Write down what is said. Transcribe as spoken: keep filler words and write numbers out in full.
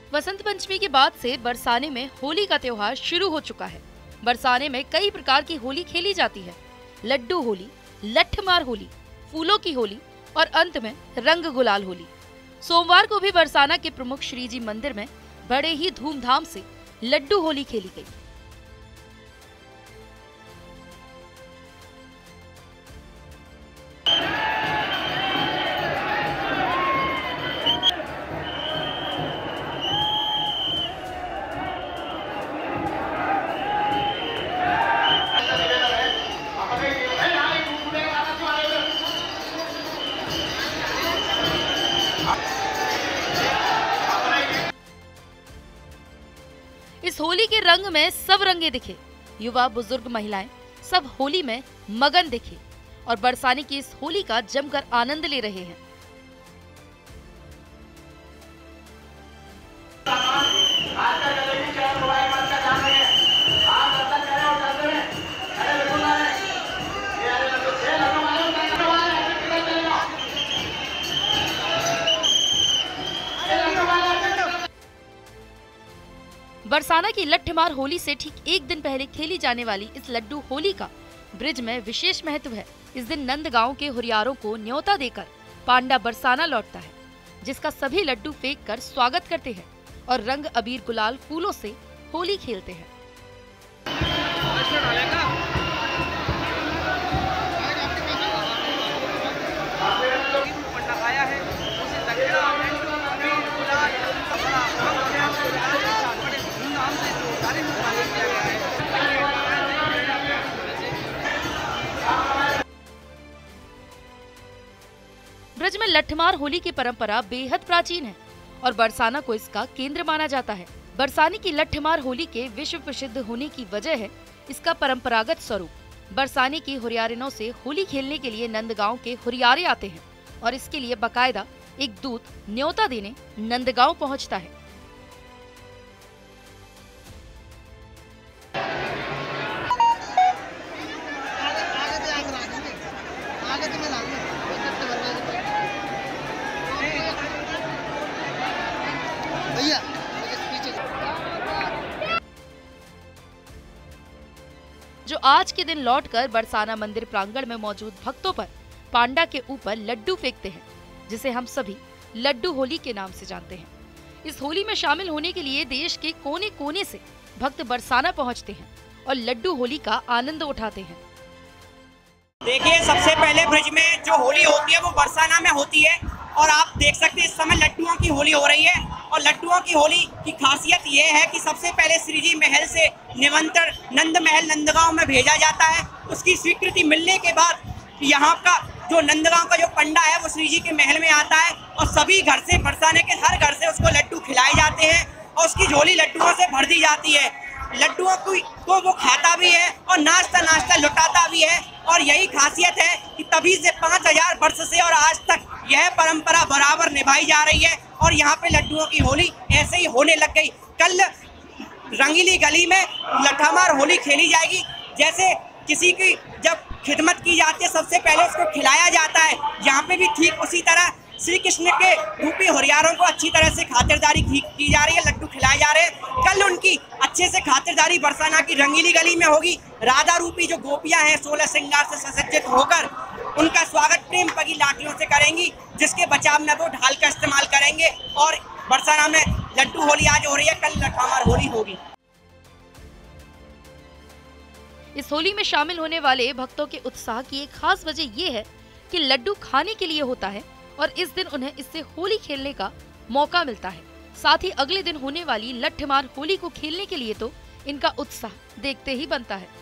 वसंत पंचमी के बाद से बरसाने में होली का त्योहार शुरू हो चुका है। बरसाने में कई प्रकार की होली खेली जाती है। लड्डू होली, लठमार होली, फूलों की होली और अंत में रंग गुलाल होली। सोमवार को भी बरसाना के प्रमुख श्रीजी मंदिर में बड़े ही धूमधाम से लड्डू होली खेली गई। इस होली के रंग में सब रंगे दिखे। युवा, बुजुर्ग, महिलाएं सब होली में मगन दिखे और बरसाने की इस होली का जमकर आनंद ले रहे हैं। बरसाना की लठमार होली से ठीक एक दिन पहले खेली जाने वाली इस लड्डू होली का ब्रिज में विशेष महत्व है। इस दिन नंदगांव के हुरियारों को न्योता देकर पांडा बरसाना लौटता है, जिसका सभी लड्डू फेंक कर स्वागत करते हैं और रंग, अबीर, गुलाल, फूलों से होली खेलते हैं। ब्रज में लठमार होली की परंपरा बेहद प्राचीन है और बरसाना को इसका केंद्र माना जाता है। बरसाने की लठमार होली के विश्व प्रसिद्ध होने की वजह है इसका परंपरागत स्वरूप। बरसाने की हुरियारिनों से होली खेलने के लिए नंदगांव के हुरियारे आते हैं और इसके लिए बकायदा एक दूत न्योता देने नंदगांव पहुंचता है। जो आज के दिन लौटकर बरसाना मंदिर प्रांगण में मौजूद भक्तों पर पांडा के ऊपर लड्डू फेंकते हैं, जिसे हम सभी लड्डू होली के नाम से जानते हैं। इस होली में शामिल होने के लिए देश के कोने कोने से भक्त बरसाना पहुंचते हैं और लड्डू होली का आनंद उठाते हैं। देखिए, सबसे पहले ब्रिज में जो होली होती है वो बरसाना में होती है और आप देख सकते हैं इस समय लड्डुओं की होली हो रही है। और लड्डुओं की होली की खासियत ये है कि सबसे पहले श्रीजी महल से निमंत्रण नंद महल नंदगांव में भेजा जाता है। उसकी स्वीकृति मिलने के बाद यहाँ का जो नंदगांव का जो पंडा है वो श्रीजी के महल में आता है और सभी घर से, बरसाने के हर घर से उसको लड्डू खिलाए जाते हैं और उसकी झोली लड्डुओं से भर दी जाती है। लड्डुओं को वो खाता भी है और नाश्ता नाश्ता लुटाता भी है। और यही खासियत है कि तभी से पाँच हजार वर्ष से और आज तक यह परंपरा बराबर निभाई जा रही है और यहाँ पे लड्डुओं की होली ऐसे ही होने लग गई। कल रंगीली गली में लठमार होली खेली जाएगी। जैसे किसी की जब खिदमत की जाती है सबसे पहले उसको खिलाया जाता है, यहाँ पे भी ठीक उसी तरह श्री कृष्ण के रूपी हुरियारों को अच्छी तरह से खातिरदारी की जा रही है, लड्डू खिलाए जा रहे हैं। कल उनकी अच्छे से खातिरदारी बरसाना की रंगीली गली में होगी। राधा रूपी जो गोपियां हैं सोलह श्रृंगार से सुसज्जित होकर उनका स्वागत प्रेम पगी लाठियों से करेंगी, जिसके बचाव में वो ढाल का इस्तेमाल करेंगे। और बरसाना में लड्डू होली आज हो रही है, कल लठमार होली होगी। इस होली में शामिल होने वाले भक्तों के उत्साह की एक खास वजह ये है कि लड्डू खाने के लिए होता है और इस दिन उन्हें इससे होली खेलने का मौका मिलता है। साथ ही अगले दिन होने वाली लठमार होली को खेलने के लिए तो इनका उत्साह देखते ही बनता है।